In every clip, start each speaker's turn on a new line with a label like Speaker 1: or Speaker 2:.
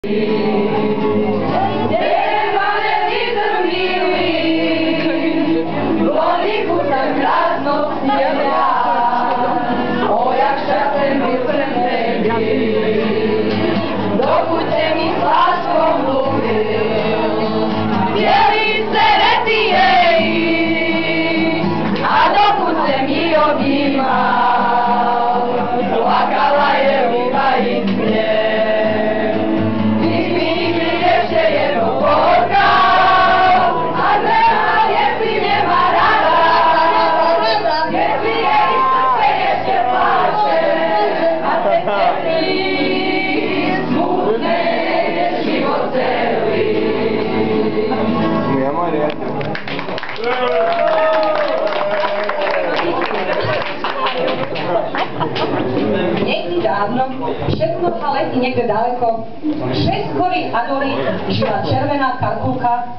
Speaker 1: Niekdy dávno, všetko lety niekde daleko, 6 horí Adory žila červená kalkulka,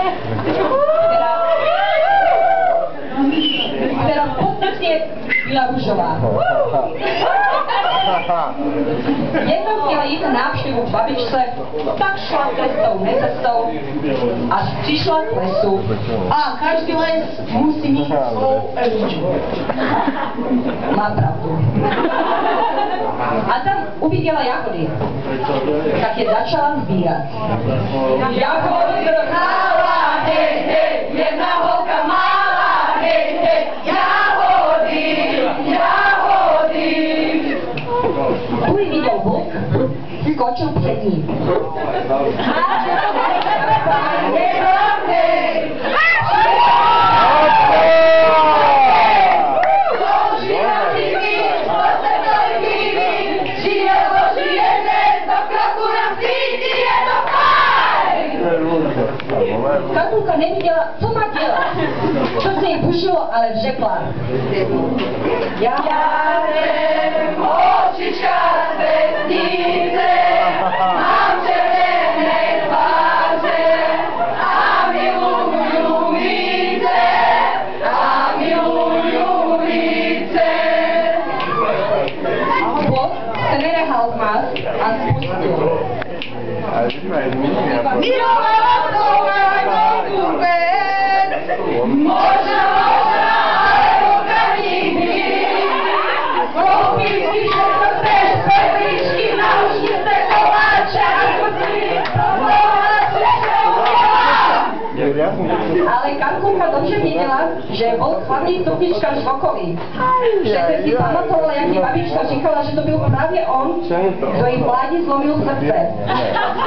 Speaker 1: ktorá v podstate byla ružová. Jednou chtěla jít na návštěvu k babičce, tak šla cestou, necestou, až přišla k lesu. A každý les musí mít svou Eličku. Má pravdu. A tam uviděla jahody, tak je začala sbírat. Jahody vrchála, hej, hej, jedna holka malá, hej, hej, jahody, jahody. Tu ji viděl vlk, skočil před ní. Kalkulka neviděla, co má dělat. To se jí bušilo, ale řekla. Já jsem holčička z vesnice, mám červené tváře a miluju více, a miluju více. Bůh se nenechal zmást a spustil. Ale Kalkulka dobře věděla, že je volk hlavní stupničkař v okolí. Že si pamatovala, jak jí babička říkala, že to byl právě on, kdo jí mládí zlomil srdce.